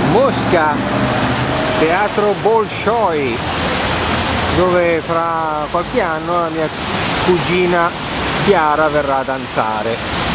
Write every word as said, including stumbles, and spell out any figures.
Mosca, teatro Bolshoi, dove fra qualche anno la mia cugina Chiara verrà a danzare.